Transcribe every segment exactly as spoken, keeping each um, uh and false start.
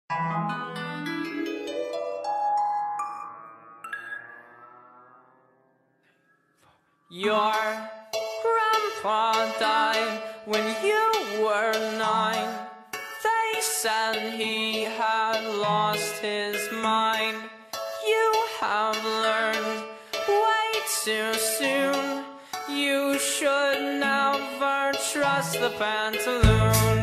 Your grandpa died when you were nine. They said he had lost his mind. You have learned way too soon. You should never trust the Pantaloon.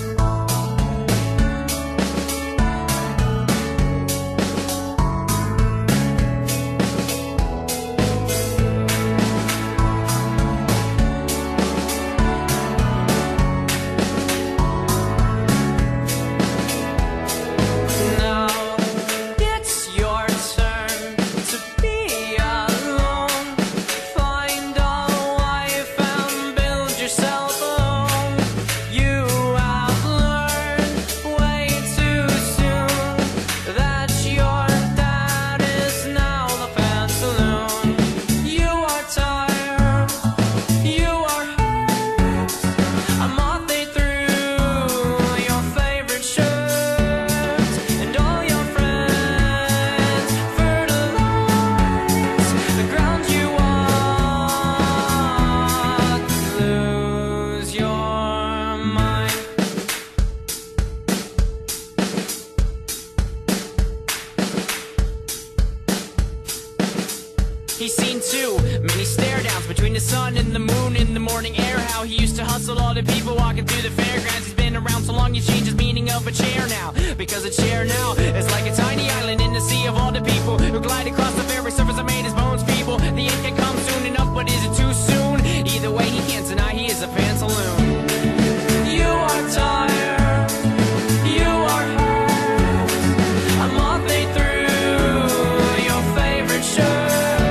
He's seen too many stare-downs between the sun and the moon in the morning air. How he used to hustle all the people walking through the fairgrounds. He's been around so long, he changed his meaning of a chair now. Because a chair now is like a tiny island in the sea of all the people who glide across the very surface that made his bones feeble. The end can come soon enough, but is it too soon? Either way, he can't deny he is a pantaloon. You are tired, you are hurt. A moth ate through your favorite shirt.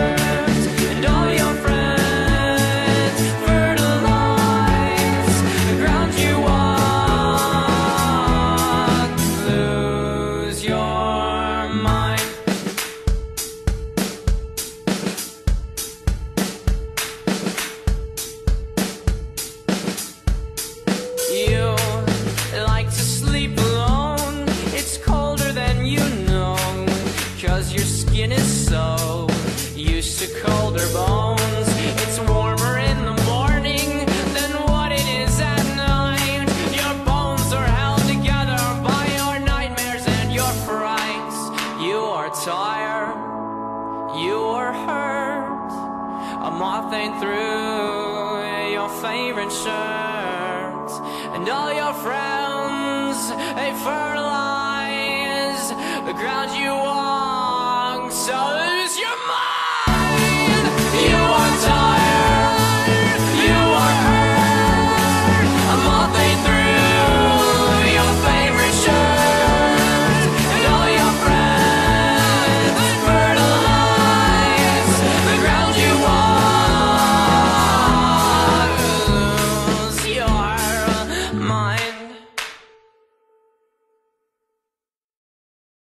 You like to sleep alone. It's colder than you know, 'cause your skin is so used to colder bones. It's warmer in the morning than what it is at night. Your bones are held together by your nightmares and your frights. You are tired, you are hurt. A moth ate through your favorite shirt, and all your friends, they fertilize the ground you